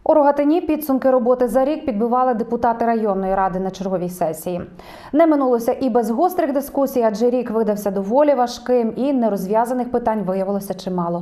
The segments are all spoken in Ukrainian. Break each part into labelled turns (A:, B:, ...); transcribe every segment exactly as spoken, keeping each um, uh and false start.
A: У Рогатині підсумки роботи за рік підбивали депутати районної ради на черговій сесії. Не минулося і без гострих дискусій, адже рік видався доволі важким і нерозв'язаних питань виявилося чимало.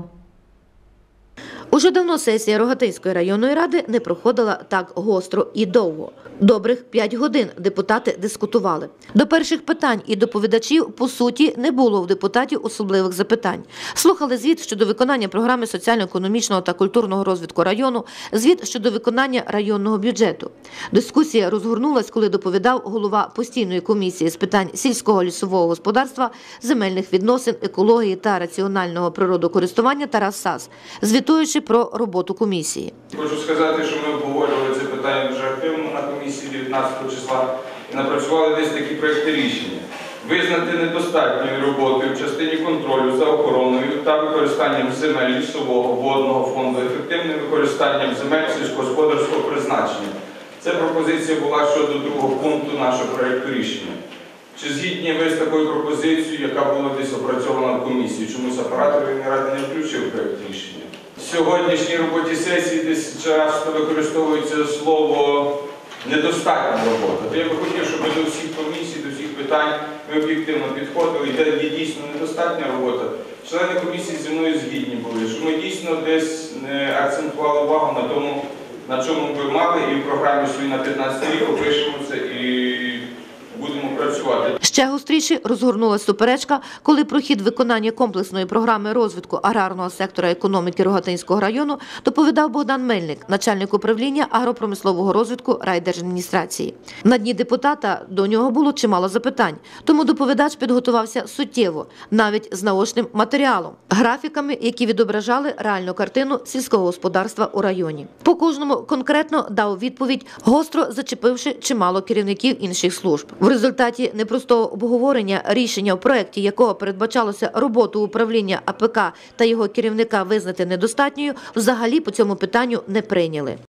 B: Уже давно сесія Рогатинської районної ради не проходила так гостро і довго. Добрих п'ять годин депутати дискутували. До перших питань і доповідачів, по суті, не було в депутатів особливих запитань. Слухали звіт щодо виконання програми соціально-економічного та культурного розвитку району, звіт щодо виконання районного бюджету. Дискусія розгорнулась, коли доповідав голова постійної комісії з питань сільського лісового господарства, земельних відносин, екології та раціонального природокористування Тарас Сас, звітуючи про роботу комісії.
C: Хочу сказати, що ми обговорювали це питання дуже активно на комісії дев'ятнадцятого числа і напрацювали десь такі проекти рішення. Визнати недостатньою роботою в частині контролю за охороною та використанням земель лісового водного фонду, ефективним використанням земель сільськогосподарського призначення. Це пропозиція була щодо другого пункту нашого проекту рішення. Чи згідні ви з такою пропозицією, яка була десь опрацьована в комісії? Чомусь апарат районної ради не включив проект рішення? В сьогоднішній роботі сесії десь часто використовується слово «недостатня робота». То я би хотів, щоб до всіх комісій, до всіх питань ми об'єктивно підходили, де є дійсно недостатня робота. Члени комісії зі мною згідні були, що ми дійсно десь не акцентували увагу на тому, на чому ми мали, і в програмі свої на п'ятнадцятий рік опишемо це і будемо працювати.
B: Ще гостріше розгорнулася суперечка, коли про хід виконання комплексної програми розвитку аграрного сектора економіки Рогатинського району доповідав Богдан Мельник, начальник управління агропромислового розвитку райдержадміністрації. На дні депутата до нього було чимало запитань, тому доповідач підготувався суттєво, навіть з наочним матеріалом, графіками, які відображали реальну картину сільського господарства у районі. По кожному конкретно дав відповідь, гостро зачепивши чимало керівників інших служб. В результаті непростого обговорення рішення, в проєкті якого передбачалося роботу управління АПК та його керівника визнати недостатньою, взагалі по цьому питанню не прийняли.